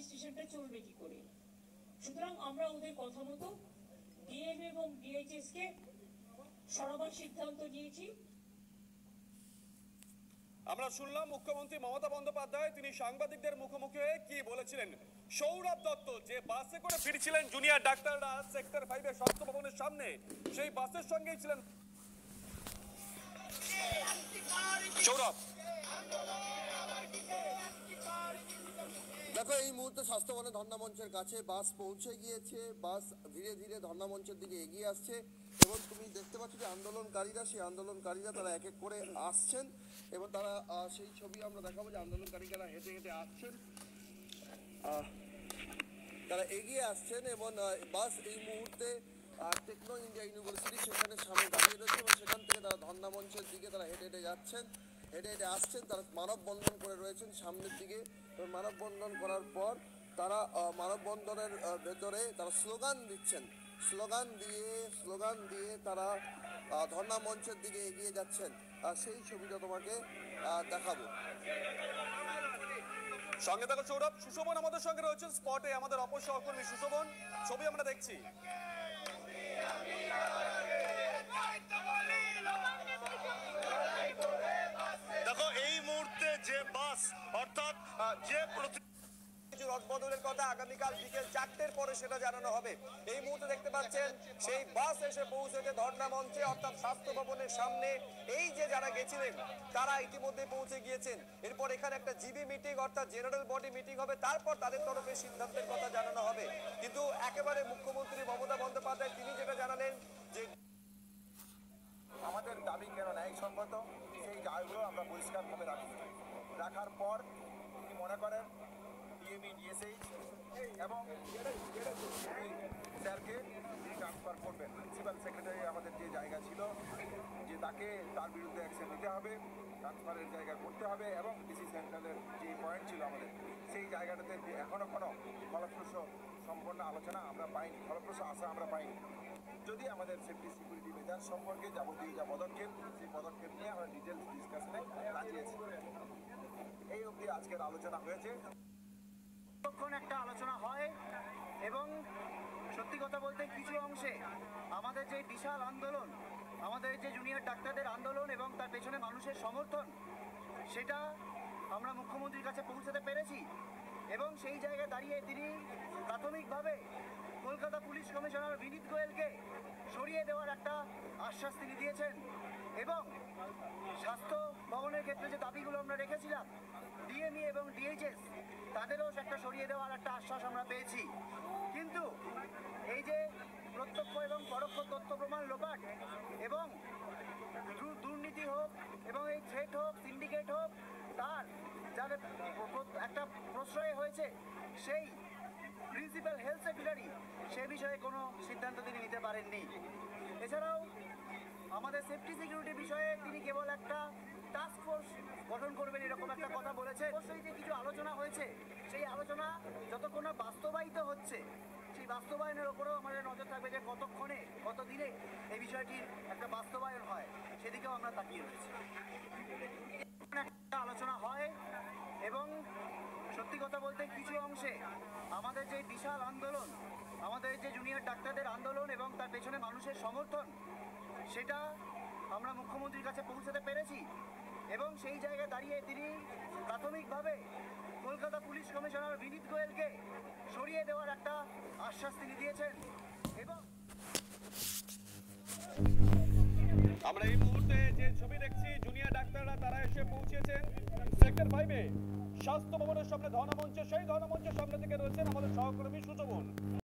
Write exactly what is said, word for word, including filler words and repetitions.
অ্যাডমিনিস্ট্রেশনটা চলবে কি করে। সুতরাং আমরা ওদের কথা মতো ডিএম এবং ডিএইচএস কে সরাবার সিদ্ধান্ত নিয়েছি। আমরা শুনলাম মুখ্যমন্ত্রী মমতা বন্দ্যোপাধ্যায় তিনি সাংবাদিকদের মুখোমুখি হয়ে কি বলেছিলেন। সৌরভ দত্ত যে বাসে করে ফিরছিলেন জুনিয়র ডাক্তাররা সেক্টর ফাইভ এর স্বাস্থ্য ভবনের সামনে, সেই বাসের সঙ্গেই ছিলেন সৌরভ। দেখো, এই মুহূর্তে স্বাস্থ্য ভবনে ধর্ণা মঞ্চের কাছে বাস পৌঁছে গিয়েছে। বাস ধীরে ধীরে ধর্ণা মঞ্চের দিকে এগিয়ে আসছে এবং তুমি দেখতে পাচ্ছ যে আন্দোলনকারীরা সেই আন্দোলনকারীরা তারা এক এক করে আসছেন এবং তারা সেই ছবি আমরা দেখাবো যে আন্দোলনকারীরা হেঁটে হেঁটে আসছেন, তারা এগিয়ে আসছেন এবং বাস এই মুহূর্তে টেকনো ইন্ডিয়া ইউনিভার্সিটি সেখানে সামনে দাঁড়িয়ে রয়েছে এবং সেখান থেকে তারা ধর্ণা মঞ্চের দিকে তারা হেঁটে হেঁটে যাচ্ছেন, হেঁটে হেঁটে আসছেন। তারা মানববন্ধন করে রয়েছেন সামনের দিকে। মানববন্ধন করার পর তারা মানববন্ধনের ভেতরে তারা স্লোগান দিচ্ছেন, স্লোগান দিয়ে স্লোগান দিয়ে তারা ধর্ণা মঞ্চের দিকে এগিয়ে যাচ্ছেন। সেই ছবিটা তোমাকে দেখাবো। সঙ্গে থাকো সৌরভ। সুশোভন আমাদের সঙ্গে রয়েছেন স্পটে, আমাদের অপর সহকর্মী সুশোভন। ছবি আমরা দেখছি। দেখো, এই মুহূর্তে যে বাস অর্থাৎ যে রদবদলের কথা আগামীকাল বিকেল চারটের পরে সেটা জানানো হবে। এই মুহূর্তে দেখতে পাচ্ছেন সেই বাস এসে পৌঁছেছে ধর্ণা মঞ্চে অর্থাৎ স্বাস্থ্য ভবনের সামনে। এই যে যারা গেছিলেন তারা ইতিমধ্যে পৌঁছে গিয়েছেন। এরপর এখানে একটা জিবি মিটিং অর্থাৎ জেনারেল বডি মিটিং হবে, তারপর তাদের তরফে সিদ্ধান্তের কথা জানানো হবে। কিন্তু একেবারে মুখ্যমন্ত্রী মমতা বন্দ্যোপাধ্যায় তিনি যেটা জানালেন যে আমাদের দাবি কেন ন্যায়সঙ্গত, সেই দাবিগুলো আমরা পরিষ্কারভাবে রাখি। রাখার পর তিনি মনে করেন ডিএমই ডিএসএইচ এবং স্যারকে ট্রান্সফার করবেন। প্রিন্সিপাল সেক্রেটারি আমাদের যে জায়গা ছিল যে তাকে তার বিরুদ্ধে অ্যাকশন নিতে হবে, ট্রান্সফারের জায়গা করতে হবে এবং ডিসি সেন্ট্রালের যে পয়েন্ট ছিল আমাদের সেই জায়গাটাতে এখনও কোনো ফলপ্রসূ সম্পূর্ণ আলোচনা আমরা পাইনি, ফলপ্রসূ আশা আমরা পাইনি। যদি আমাদের সেফটি সিকিউরিটি মেজার সম্পর্কে যাবতীয় যা পদক্ষেপ সেই পদক্ষেপ নিয়ে আমরা ডিটেলস ডিসকাশনে রাজি আছি। এই অবধি আজকের আলোচনা হয়েছে। তখন একটা আলোচনা হয় এবং সত্যি কথা বলতে কিছু অংশে আমাদের যে বিশাল আন্দোলন, আমাদের যে জুনিয়র ডাক্তারদের আন্দোলন এবং তার পেছনে মানুষের সমর্থন, সেটা আমরা মুখ্যমন্ত্রীর কাছে পৌঁছাতে পেরেছি এবং সেই জায়গায় দাঁড়িয়ে তিনি প্রাথমিকভাবে কলকাতা পুলিশ কমিশনার বিনীত গোয়েলকে সরিয়ে দেওয়ার একটা আশ্বাস তিনি দিয়েছেন এবং স্বাস্থ্য ভবনের ক্ষেত্রে যে দাবিগুলো আমরা রেখেছিলাম ডিএমই এবং ডিএইচএস তাদেরও একটা সরিয়ে দেওয়ার একটা আশ্বাস আমরা পেয়েছি। কিন্তু এই যে প্রত্যক্ষ এবং পরোক্ষ তথ্য প্রমাণ লোপাট এবং দুর্নীতি হোক এবং এই থ্রেট হোক, সিন্ডিকেট হোক, তার যাদের একটা প্রশ্রয় হয়েছে সেই প্রিন্সিপাল হেলথ সেক্রেটারি, সে বিষয়ে কোনো সিদ্ধান্ত তিনি নিতে পারেননি। এছাড়াও আমাদের সেফটি সিকিউরিটি বিষয়ে তিনি কেবল একটা টাস্ক ফোর্স গঠন করবেন এরকম একটা কথা বলেছে। অবশ্যই যে কিছু আলোচনা হয়েছে সেই আলোচনা যতক্ষণ না বাস্তবায়িত হচ্ছে সেই বাস্তবায়নের ওপরেও আমাদের নজর থাকবে যে কতক্ষণে কত দিনে এই বিষয়টির একটা বাস্তবায়ন হয়, সেদিকেও আমরা তাকিয়ে রয়েছি। একটা আলোচনা হয় এবং সত্যি কথা বলতে কিছু অংশে আমাদের যে বিশাল আন্দোলন, আমাদের যে জুনিয়র ডাক্তারদের আন্দোলন এবং তার পেছনে মানুষের সমর্থন, সেটা আমরা মুখ্যমন্ত্রীর কাছে পৌঁছাতে পেরেছি এবং সেই জায়গায় দাঁড়িয়ে তিনি প্রাথমিকভাবে কলকাতা পুলিশ কমিশনার বিনীত গোয়েলকে সরিয়ে দেওয়ার একটা আশ্বাস তিনি দিয়েছেন এবং আমরা এই মুহূর্তে যে ছবি দেখছি জুনিয়র ডাক্তাররা তারা এসে পৌঁছেছেন সেক্টর ফাইভে স্বাস্থ্য ভবনের সামনে ধর্ণা মঞ্চে। সেই ধর্ণা মঞ্চের সামনে থেকে রয়েছেন আমাদের সহকর্মী সুশোভন।